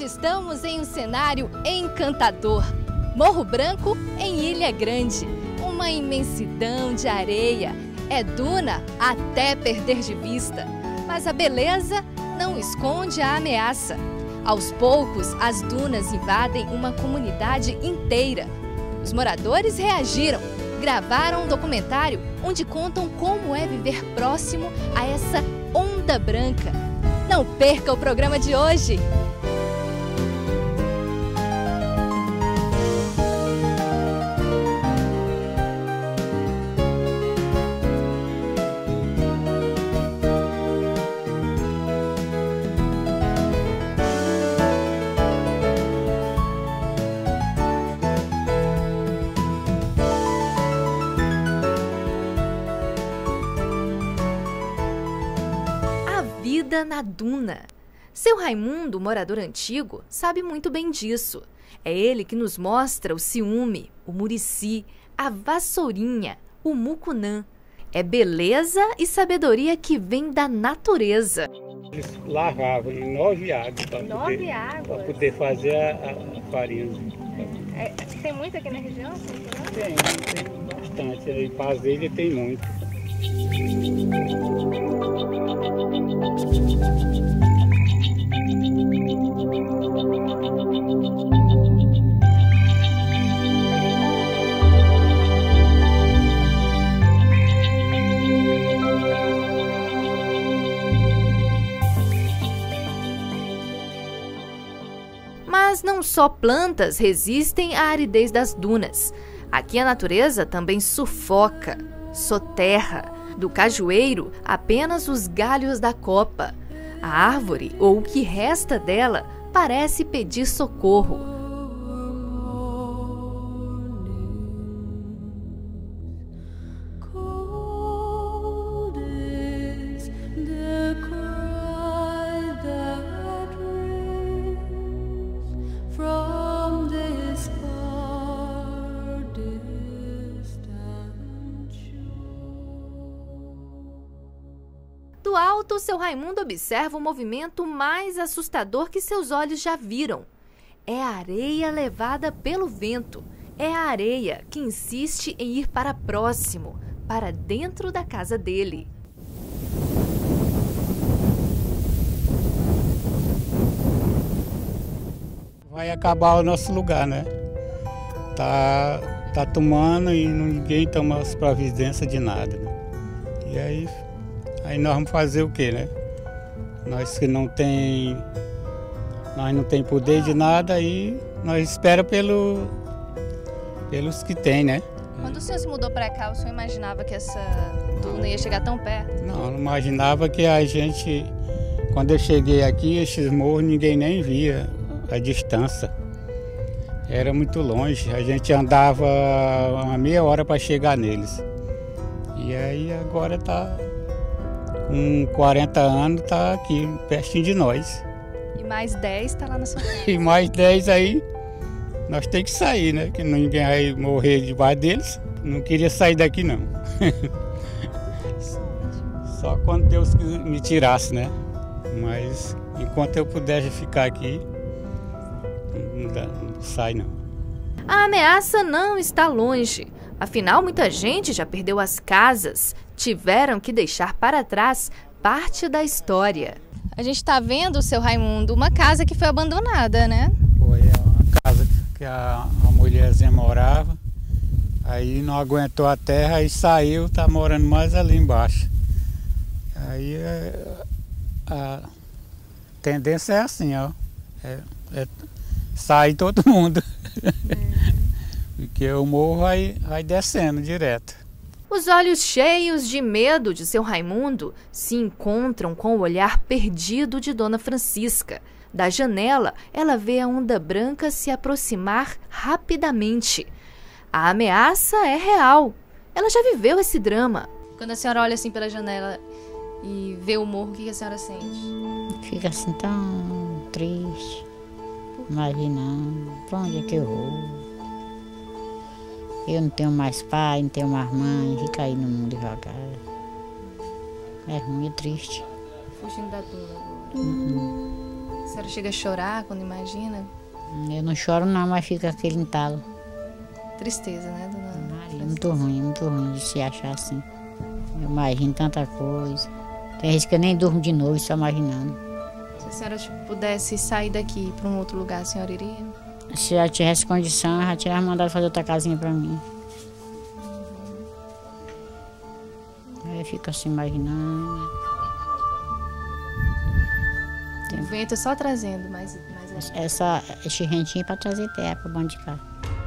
Hoje estamos em um cenário encantador. Morro Branco em Ilha Grande. Uma imensidão de areia. É duna até perder de vista. Mas a beleza não esconde a ameaça. Aos poucos, as dunas invadem uma comunidade inteira. Os moradores reagiram, gravaram um documentário onde contam como é viver próximo a essa onda branca. Não perca o programa de hoje! Vida na duna. Seu Raimundo, morador antigo, sabe muito bem disso. É ele que nos mostra o ciúme, o murici, a vassourinha, o mucunã. É beleza e sabedoria que vem da natureza. Eles lavavam em 9 águas para poder fazer a farinha. Tem muito aqui na região? Tem bastante. Em Pazilha tem muito. Mas não só plantas resistem à aridez das dunas. Aqui a natureza também sufoca, soterra. Do cajueiro, apenas os galhos da copa. A árvore, ou o que resta dela, parece pedir socorro. Do alto, seu Raimundo observa o movimento mais assustador que seus olhos já viram. É a areia levada pelo vento. É a areia que insiste em ir para próximo, para dentro da casa dele. Vai acabar o nosso lugar, né? Tá tomando e ninguém toma as providências de nada, né? E aí nós vamos fazer o quê, né? Nós não tem poder de nada, aí nós esperamos pelos que tem, né? Quando o senhor se mudou para cá, o senhor imaginava que essa duna ia chegar tão perto? Não imaginava que a gente, quando eu cheguei aqui, esses morros ninguém nem via a distância. Era muito longe, a gente andava uma meia hora para chegar neles. E aí agora com 40 anos, tá aqui, pertinho de nós. E mais 10 tá lá na sua casa. E mais 10 aí, nós temos que sair, né? Que ninguém vai morrer debaixo deles. Não queria sair daqui, não. Só quando Deus me tirasse, né? Mas enquanto eu pudesse ficar aqui, não sai, não. A ameaça não está longe. Afinal, muita gente já perdeu as casas, tiveram que deixar para trás parte da história. A gente está vendo, seu Raimundo, uma casa que foi abandonada, né? Foi uma casa que a mulherzinha morava, aí não aguentou a terra e saiu, tá morando mais ali embaixo. Aí a tendência é assim, ó, sai todo mundo. Porque o morro vai descendo direto. Os olhos cheios de medo de seu Raimundo se encontram com o olhar perdido de Dona Francisca. Da janela, ela vê a onda branca se aproximar rapidamente. A ameaça é real. Ela já viveu esse drama. Quando a senhora olha assim pela janela e vê o morro, o que a senhora sente? Fica assim tão triste, imaginando pra onde é que eu vou. Eu não tenho mais pai, não tenho mais mãe, fica aí no mundo devagar. É ruim, é triste. Fugindo da dor agora. Uhum. senhora chega a chorar quando imagina? Eu não choro não, mas fica aquele entalo. Tristeza, né, dona? É muito ruim de se achar assim. Eu imagino tanta coisa. Tem vezes que eu nem durmo de noite, só imaginando. Se a senhora pudesse sair daqui para um outro lugar, a senhora iria? Se eu tivesse condição, eu já tinha mandado fazer outra casinha pra mim. Aí eu fico assim imaginando. O vento é só trazendo mais Esse rentinho para trazer terra para o bando de cá.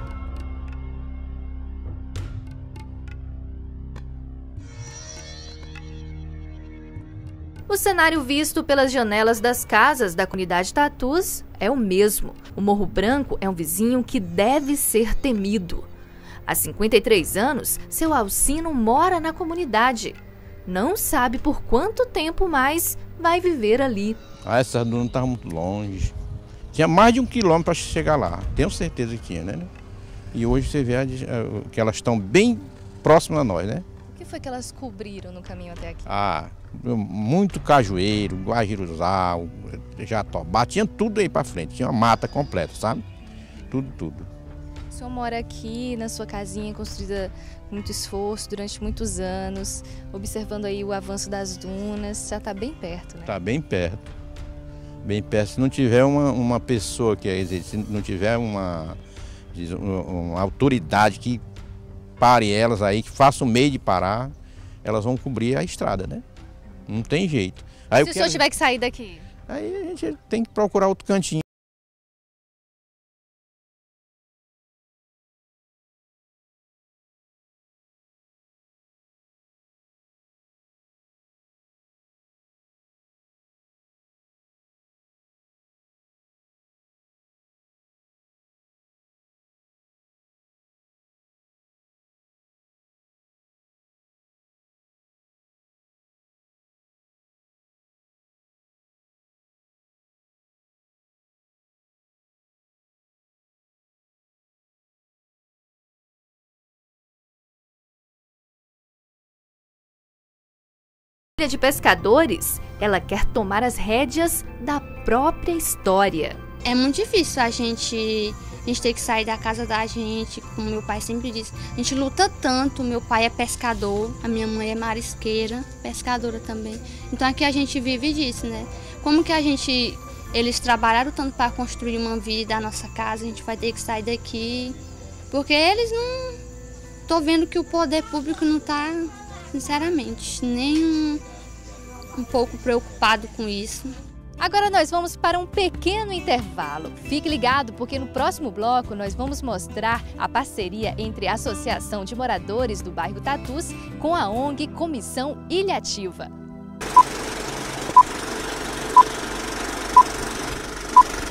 O cenário visto pelas janelas das casas da comunidade Tatus é o mesmo. O Morro Branco é um vizinho que deve ser temido. Há 53 anos, seu Alcino mora na comunidade. Não sabe por quanto tempo mais vai viver ali. Essa duna estava muito longe. Tinha mais de 1 quilômetro para chegar lá. Tenho certeza que tinha, né? E hoje você vê que elas estão bem próximas a nós, né? O que foi que elas cobriram no caminho até aqui? Muito cajueiro, guajiruzal, jatobá, tinha tudo aí para frente. Tinha uma mata completa, sabe? Tudo. O senhor mora aqui na sua casinha construída com muito esforço durante muitos anos, observando aí o avanço das dunas, já está bem perto, né? Está bem perto. Bem perto. Se não tiver uma pessoa se não tiver uma autoridade que pare elas aí, que faça o meio de parar, elas vão cobrir a estrada, né? Não tem jeito. Aí, se o senhor tiver que sair daqui? Aí a gente tem que procurar outro cantinho. Filha de pescadores, ela quer tomar as rédeas da própria história. É muito difícil a gente ter que sair da casa da gente, como meu pai sempre disse. A gente luta tanto, meu pai é pescador, a minha mãe é marisqueira, pescadora também. Então aqui a gente vive disso, né? Como que eles trabalharam tanto para construir uma vida, a nossa casa, a gente vai ter que sair daqui, porque eles não... Tô vendo que o poder público não tá, sinceramente, nem um pouco preocupado com isso. Agora nós vamos para um pequeno intervalo. Fique ligado, porque no próximo bloco nós vamos mostrar a parceria entre a Associação de Moradores do Bairro Tatus com a ONG Comissão Ilha Ativa.